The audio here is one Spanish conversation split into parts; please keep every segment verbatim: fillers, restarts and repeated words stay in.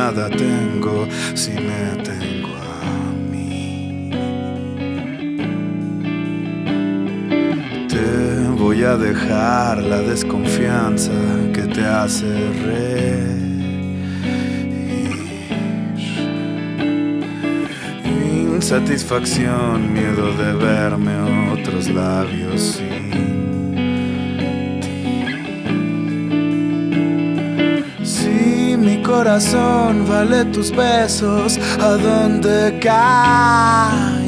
nada tengo si me tengo a mí. Te voy a dejar la desconfianza que te hace reír. Insatisfacción, miedo de verme otros labios sin ti. Si mi corazón vale tus besos, ¿a dónde cae?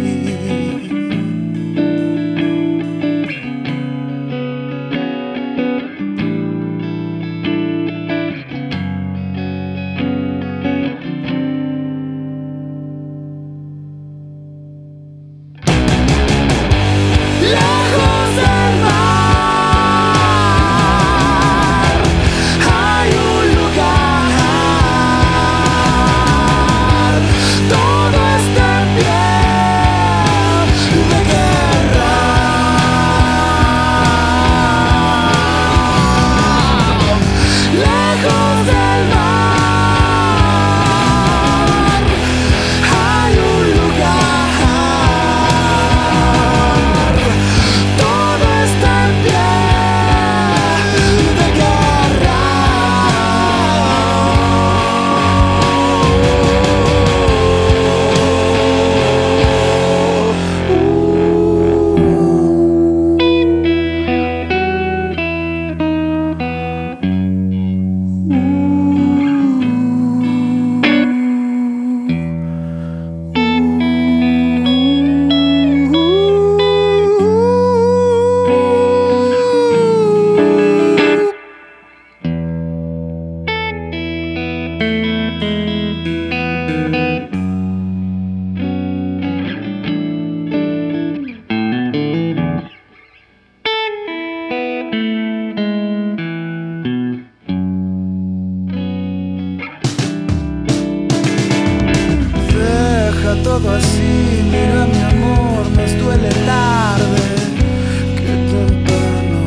Todo así, mira mi amor, nos duele tarde que temprano.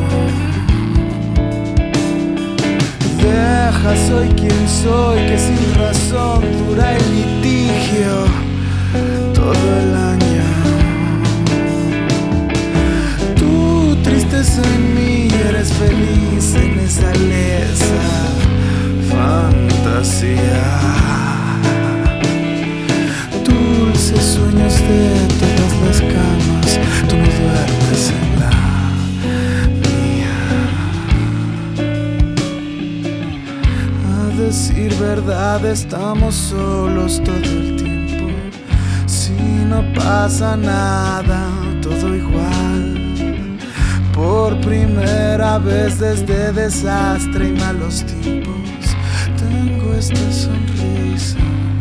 Deja, soy quien soy, que sin razón dura el litigio todo el año. Tú, tristeza en mí, eres feliz en esa lesa fantasía. Sueños de todas las camas, tú no duermes en la mía. A decir verdad, estamos solos todo el tiempo. Si no pasa nada, todo igual. Por primera vez desde desastre y malos tiempos, tengo esta sonrisa.